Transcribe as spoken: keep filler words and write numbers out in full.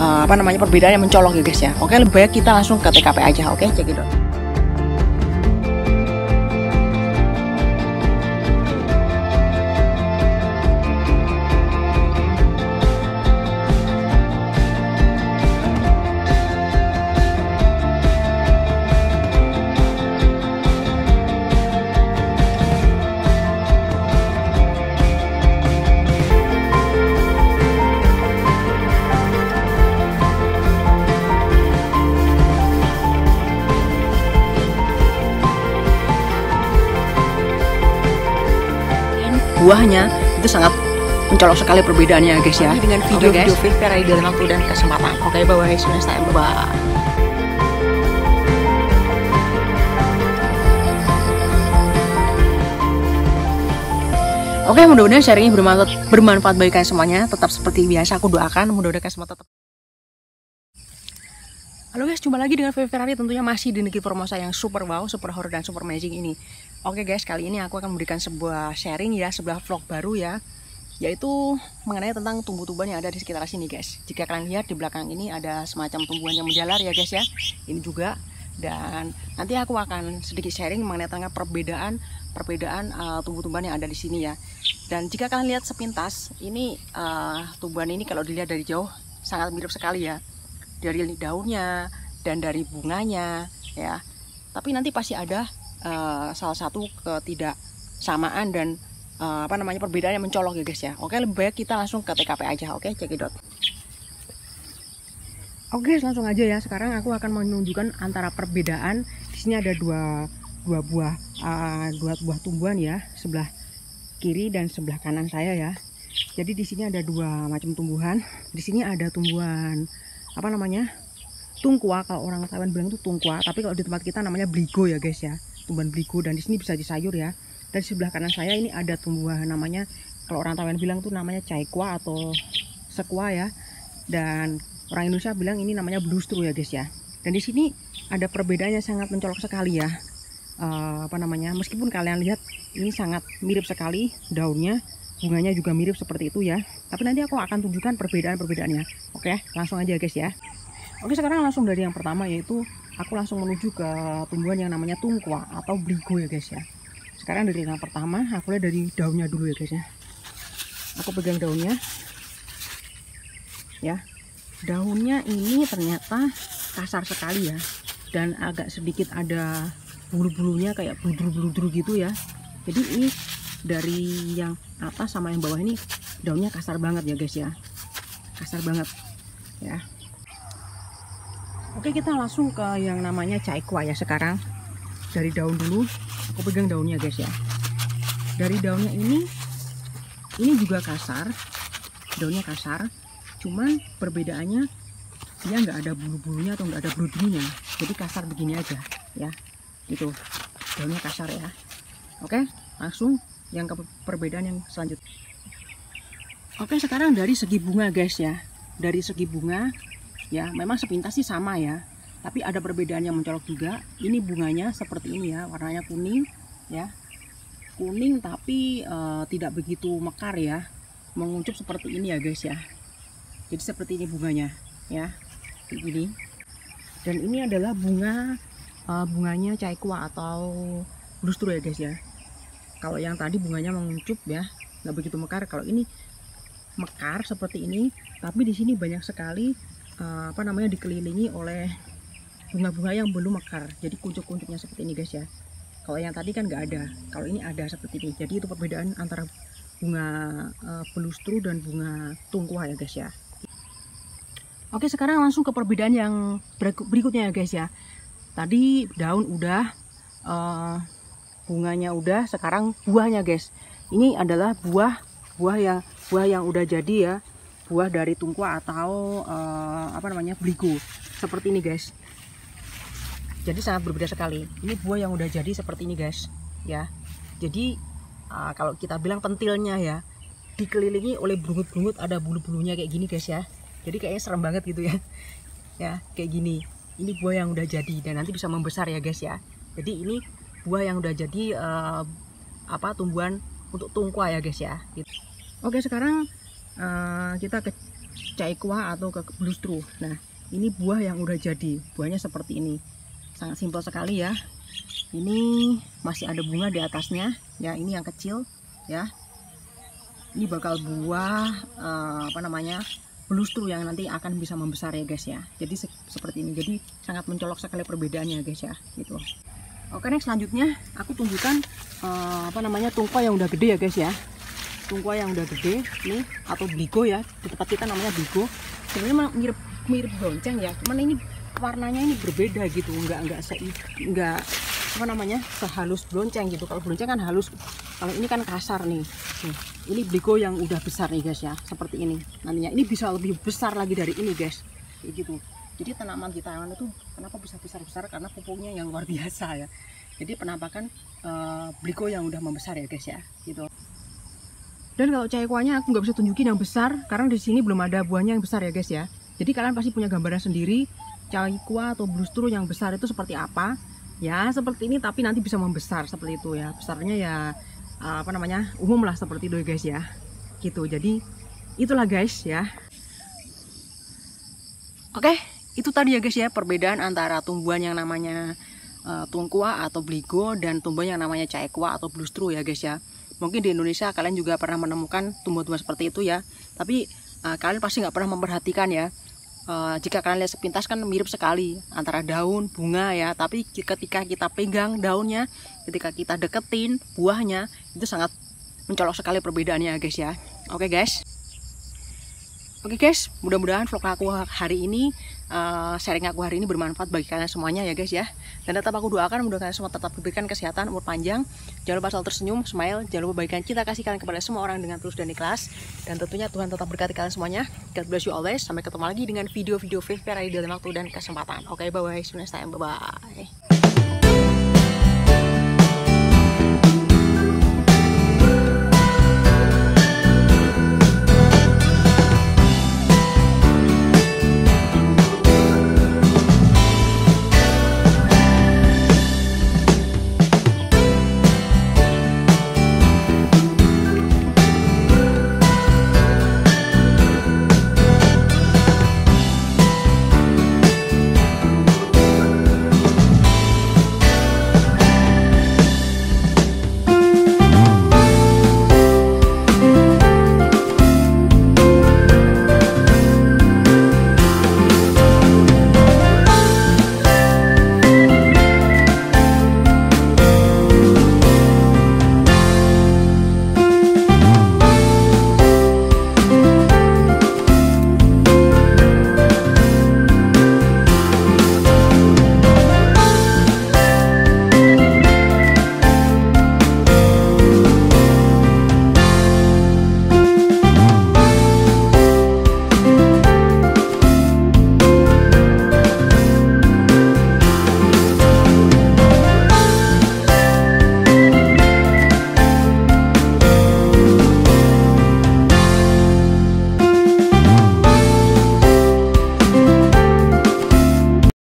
uh, apa namanya perbedaan yang mencolok ya guys ya. Oke, lebih baik kita langsung ke T K P aja. Oke, cekidot. Buahnya itu sangat mencolok sekali perbedaannya guys ya. Dengan video-video okay, video dalam waktu dan kesempatan. Oke, okay, bye-bye, see you next time, bye-bye. Oke, okay, mudah-mudahan sharing ini bermanfaat, bermanfaat bagi kalian semuanya. Tetap seperti biasa aku doakan mudah-mudahan kalian semua tetap. Halo guys, jumpa lagi dengan Ferrari, tentunya masih di negeri Formosa yang super wow, super horror dan super amazing ini. Oke guys, kali ini aku akan memberikan sebuah sharing ya, sebuah vlog baru ya, yaitu mengenai tentang tumbuh-tumbuhan yang ada di sekitar sini guys. Jika kalian lihat di belakang ini ada semacam tumbuhan yang menjalar ya guys ya, ini juga. Dan nanti aku akan sedikit sharing mengenai tentang perbedaan perbedaan uh, tumbuh-tumbuhan yang ada di sini ya. Dan jika kalian lihat sepintas, ini uh, tumbuhan ini kalau dilihat dari jauh sangat mirip sekali ya, dari daunnya dan dari bunganya ya. Tapi nanti pasti ada Uh, salah satu ketidaksamaan dan uh, apa namanya perbedaan yang mencolok ya guys ya. Oke, lebih baik kita langsung ke T K P aja. Oke, cekidot. Oke, langsung aja ya. Sekarang aku akan menunjukkan antara perbedaan. Di sini ada dua dua buah uh, dua buah tumbuhan ya, sebelah kiri dan sebelah kanan saya ya. Jadi di sini ada dua macam tumbuhan. Di sini ada tumbuhan apa namanya? TUNgKWA. Kalau orang Taiwan bilang itu TUNgKWA, tapi kalau di tempat kita namanya beligo ya guys ya. Tumbuhan beligo, dan di sini bisa disayur ya. Dan di sebelah kanan saya ini ada tumbuhan namanya, kalau orang Taiwan bilang tuh namanya TKI atau TUNgKWA ya. Dan orang Indonesia bilang ini namanya Belustru ya guys ya. Dan di sini ada perbedaannya sangat mencolok sekali ya. Uh, apa namanya? Meskipun kalian lihat ini sangat mirip sekali daunnya, bunganya juga mirip seperti itu ya. Tapi nanti aku akan tunjukkan perbedaan-perbedaannya. Oke, langsung aja guys ya. Oke, sekarang langsung dari yang pertama, yaitu aku langsung menuju ke tumbuhan yang namanya TUNgKWA atau beligo ya guys ya. Sekarang dari yang pertama, aku lihat dari daunnya dulu ya guys ya. Aku pegang daunnya ya. Daunnya ini ternyata kasar sekali ya, dan agak sedikit ada bulu-bulunya kayak bludur-bludur gitu ya. Jadi ini dari yang atas sama yang bawah ini daunnya kasar banget ya guys ya. Kasar banget ya. Oke, kita langsung ke yang namanya TKI ya. Sekarang dari daun dulu, aku pegang daunnya guys ya. Dari daunnya ini, ini juga kasar, daunnya kasar, cuman perbedaannya dia nggak ada bulu-bulunya atau nggak ada bulu-bulunya, jadi kasar begini aja ya, gitu. Daunnya kasar ya. Oke, langsung yang ke perbedaan yang selanjutnya. Oke, sekarang dari segi bunga guys ya, dari segi bunga. Ya, memang sepintas sih sama ya, tapi ada perbedaan yang mencolok juga. Ini bunganya seperti ini ya, warnanya kuning ya, kuning tapi uh, tidak begitu mekar ya, menguncup seperti ini ya guys ya. Jadi seperti ini bunganya ya, begini. Dan ini adalah bunga uh, bunganya TKI atau Belustru ya guys ya. Kalau yang tadi bunganya menguncup ya, nggak begitu mekar. Kalau ini mekar seperti ini, tapi di sini banyak sekali Uh, apa namanya dikelilingi oleh bunga-bunga yang belum mekar, jadi kuncup-kuncupnya seperti ini guys ya. Kalau yang tadi kan nggak ada, kalau ini ada seperti ini. Jadi itu perbedaan antara bunga uh, Belustru dan bunga TUNgKWA ya guys ya. Oke, sekarang langsung ke perbedaan yang berikutnya ya guys ya. Tadi daun udah, uh, bunganya udah, sekarang buahnya guys. Ini adalah buah buah yang buah yang udah jadi ya. Buah dari TUNgKWA atau uh, apa namanya beligo seperti ini guys. Jadi sangat berbeda sekali. Ini buah yang udah jadi seperti ini guys ya. Jadi uh, kalau kita bilang pentilnya ya, dikelilingi oleh bungut-bungut, ada bulu-bulunya kayak gini guys ya. Jadi kayaknya serem banget gitu ya. Ya kayak gini. Ini buah yang udah jadi dan nanti bisa membesar ya guys ya. Jadi ini buah yang udah jadi uh, apa tumbuhan untuk TUNgKWA ya guys ya. Gitu. Oke, sekarang Uh, kita ke TKI atau ke Belustru. Nah, ini buah yang udah jadi. Buahnya seperti ini. Sangat simpel sekali ya. Ini masih ada bunga di atasnya. Ya, ini yang kecil ya. Ini bakal buah uh, apa namanya? Belustru yang nanti akan bisa membesar ya guys ya. Jadi se seperti ini. Jadi sangat mencolok sekali perbedaannya guys ya, gitu. Oke, next selanjutnya aku tunjukkan uh, apa namanya? TUNgKWA yang udah gede ya guys ya. TUNgKWA yang udah gede nih, atau bligo ya, di tempat kita namanya bligo. Sebenarnya mirip mirip bonceng ya, cuman ini warnanya ini berbeda gitu, enggak enggak se enggak apa namanya sehalus bonceng gitu. Kalau bonceng kan halus, kalau ini kan kasar nih. Nih, ini bligo yang udah besar nih guys ya, seperti ini. Nantinya ini bisa lebih besar lagi dari ini guys, kayak gitu. Jadi tanaman di Taiwan itu kenapa bisa besar-besar, karena pupuknya yang luar biasa ya. Jadi penampakan uh, bligo yang udah membesar ya guys ya, gitu. Dan kalau TUNgKWA-nya aku nggak bisa tunjukin yang besar karena di sini belum ada buahnya yang besar ya guys ya. Jadi kalian pasti punya gambaran sendiri TUNgKWA atau Belustru yang besar itu seperti apa. Ya seperti ini, tapi nanti bisa membesar seperti itu ya. Besarnya ya apa namanya umum lah seperti itu ya guys ya. Gitu. Jadi itulah guys ya. Oke, itu tadi ya guys ya perbedaan antara tumbuhan yang namanya uh, TUNgKWA atau bligo dan tumbuhan yang namanya TKI atau Belustru ya guys ya. Mungkin di Indonesia kalian juga pernah menemukan tumbuhan-tumbuhan seperti itu ya. Tapi uh, kalian pasti nggak pernah memperhatikan ya. Uh, jika kalian lihat sepintas kan mirip sekali antara daun, bunga ya. Tapi ketika kita pegang daunnya, ketika kita deketin buahnya, itu sangat mencolok sekali perbedaannya guys ya. Oke guys. Oke guys, mudah-mudahan vlog aku hari ini, uh, sharing aku hari ini bermanfaat bagi kalian semuanya ya guys ya. Dan tetap aku doakan mudah-mudahan kalian semua tetap diberikan kesehatan, umur panjang. Jangan lupa selalu tersenyum, smile. Jangan lupa bagikan cinta kasih kalian kepada semua orang dengan tulus dan ikhlas. Dan tentunya Tuhan tetap berkati kalian semuanya. God bless you always. Sampai ketemu lagi dengan video-video favorite di dalam waktu dan kesempatan. Oke, bye-bye. See you next time. Bye-bye.